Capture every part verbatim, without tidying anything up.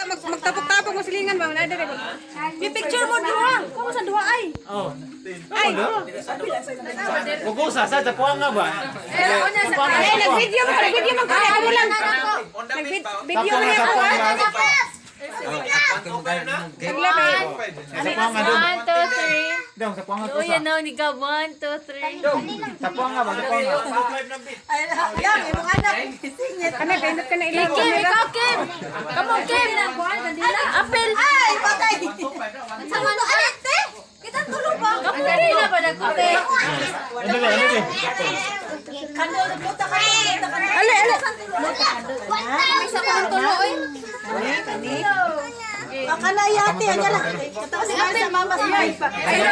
Mag magtapok-tapok mo silingan ba? Nada rin. I-picture mo duha. Kung sa duha ay. Oh. Ay. Kukusa sa Japan nga ba? Ay, nag-video mo. Nag-video mo. Kaya mo lang. Nag-video mo yan. One, two, three. Dong, sa puanga Oh, yan na, ni ka. One, two, three. Dong, sa puanga ba? Sa puanga. Ayan, imong anak. Ano, pindot ka na ilang. Kim, ikaw, Kim. Come on, Kim. Apel. Ay, patay. Sama na, alete. Kita tulong ba? Kapuri na ba nagkute? Ano ba? Ano ba? Kano, nagluta ka. Ale, ale. Isa ko ng tulo, eh. Kani, kani. Baka na yate, aja lang. Katawa si Marcia, mama si Marcia.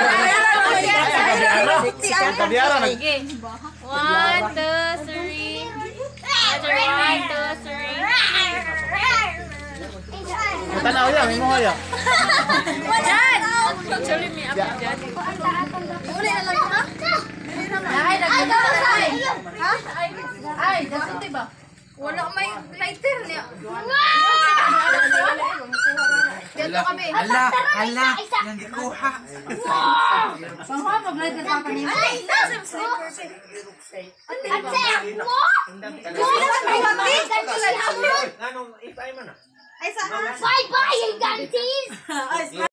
Kabiyaran. Sige. One, two, three. One, two, three. Tanaw yan, imo ya. Dad! Actually, me ako dyan. Uli na lang ha? Ay, nagkakita ay. Ha? Ay, dapat ba? Wala may lighter niya. Dito kami. Hala, hala, yan di kuha. Pangwa pag lighter pa kanina. Ay, nasa sleeper. Ate, mo? Wala may lighter. Anong if ay man na? Ay, saan? Bye-bye, you ganties!